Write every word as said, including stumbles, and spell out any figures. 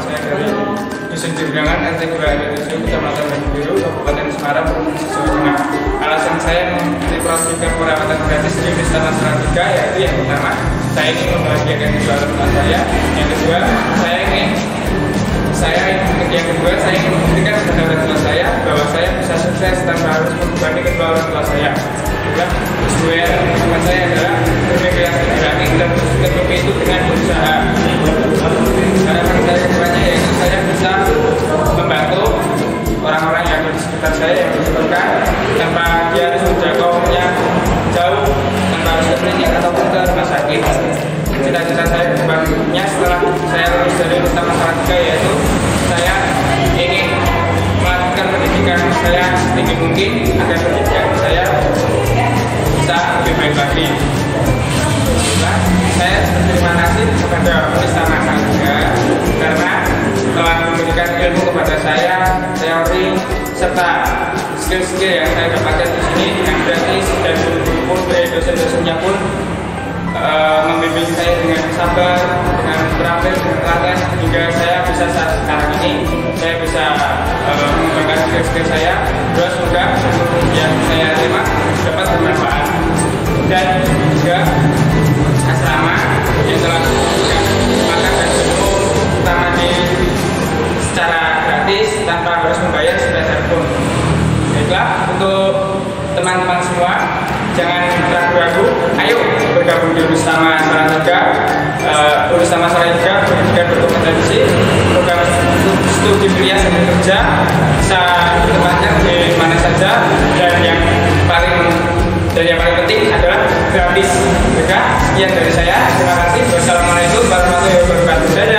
saya dari Dusun Jurgangan R T dua R W tujuh Kecamatan Bandung Biru, Kabupaten Semarang, Provinsi Jawa Tengah. Alasan saya mengikuti program perawatan gratis di Wisata Salatiga yaitu yang pertama, saya ingin membahagiakan kedua orang tua saya. Yang kedua, saya ingin saya yang kedua saya ingin membuktikan kepada orang tua saya bahwa saya bisa sukses tanpa harus membebani kedua orang tua saya. Sesuai teman saya adalah berkreasi berani dan tertutup itu dengan berusaha. Harapan saya kedepannya yaitu saya bisa membantu orang-orang yang ada di sekitar saya yang membutuhkan tanpa dia harus menjangkaunya jauh, tanpa harus ke klinik ataupun ke rumah sakit. Cita-cita saya kedepannya setelah saya lulus dari Wisata Salatiga yaitu saya ingin melakukan pendidikan saya setinggi mungkin agar pendidikan saya bisa lebih baik lagi. Nah, saya berterima kasih kepada Wisata Salatiga karena telah memberikan ilmu kepada saya, teori serta skill-skill yang saya dapatkan di sini dengan gratis, dan guru-guru pun dari dosen-dosennya pun uh, membimbing saya dengan sabar, dengan terampil, dengan telaten hingga saya bisa saat sekarang ini saya bisa uh, mengembangkan skill-skill saya. Terus semoga yang saya terima dapat bermanfaat. Dan juga asrama yang telah memberikan makan dan minum utama di secara gratis tanpa harus membayar sepeser pun. Baiklah, untuk teman-teman semua jangan ragu-ragu, ayo bergabung di Wisata Salatiga. Uh, Wisata Salatiga pendidikan berkompetensi, program studi pria sambil kerja bisa ditempatkan di mana saja, dan yang paling dan yang paling penting adalah gratis. Sekian dari saya, terima kasih. Wassalamualaikum warahmatullahi wabarakatuh.